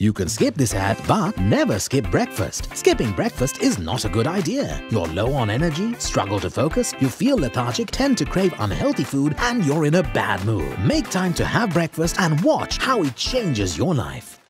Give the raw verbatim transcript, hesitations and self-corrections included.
You can skip this ad, but never skip breakfast. Skipping breakfast is not a good idea. You're low on energy, struggle to focus, you feel lethargic, tend to crave unhealthy food, and you're in a bad mood. Make time to have breakfast and watch how it changes your life.